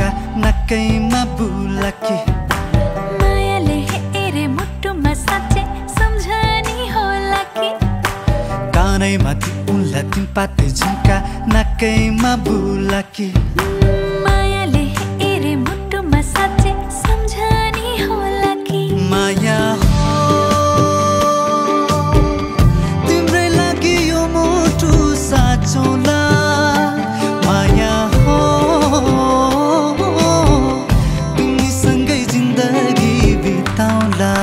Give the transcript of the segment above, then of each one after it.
झुम्का नक्कैमा बुलाकी मायाले हेरे मुटुमा साँच्चै सम्झनी होला कि कानैमा ती उनलाई तिन पाते झुम्का नक्कैमा बुलाकी मायाले हेरे मुटुमा साँच्चै सम्झनी होला कि माया हो तिम्रै लागि यो मुटु साँचौला माया हो तिमीसँगै जिन्दगी बिताउला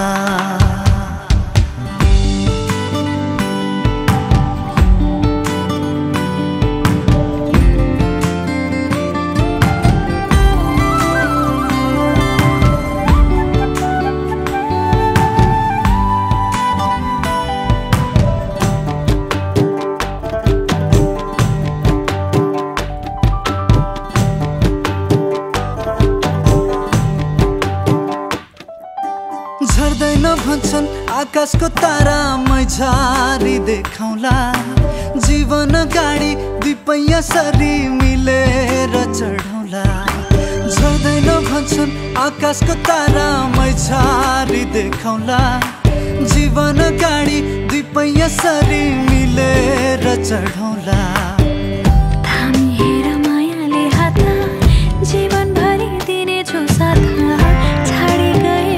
झर्दैन भन्छन् आकाशको तारा मै झारी देखाउला जीवन गाडी दुई पैया सरी मिलेर चढौला झर्दैन भन्छन् आकाशको तारा मै झारी देखाउला जीवन गाडी दुई पैया सरी मिलेर चढौला थामी हेर मायाले हात जीवन भरि दिनेछु साथ छाडी गए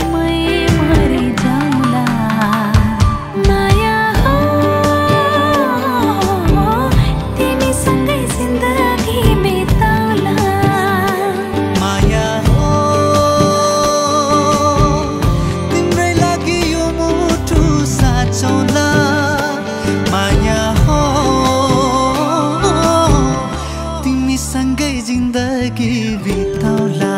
सँगै जिन्दगी बिताउला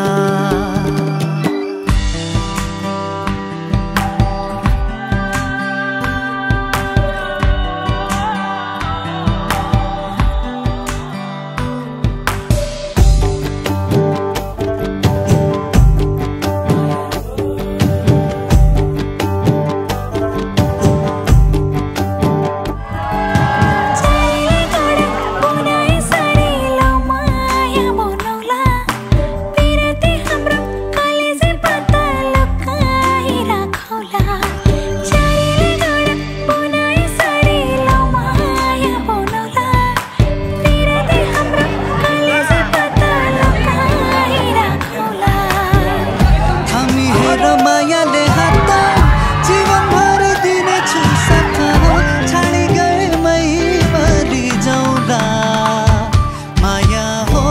मायाले हात जीवन भरि दिनेछु साथ छाडी गए मै मरि जाउँला माया हो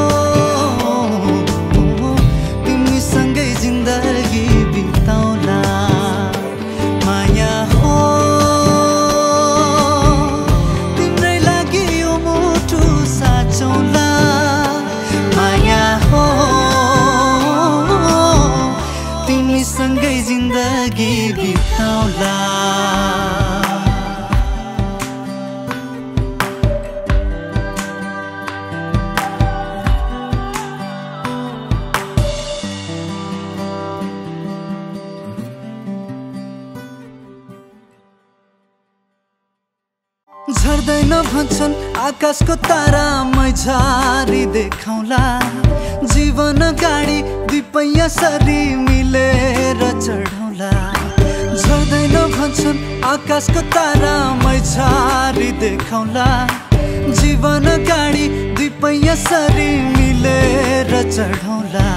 तिमीसँगै जिन्दगी बिताउला माया हो तिम्रै लागि यो मुटु साँचौला माया हो सँगै जिन्दगी बिताउला झर्दैन भन्छन् आकाशको तारा मै झारी देखाउला जीवन गाडी दुई पैया सरी मिलेर चढौला झर्दैन भन्छन् आकाशको तारा मै झारी देखाउला जीवन गाडी दुई पैया सरी मिलेर चढौला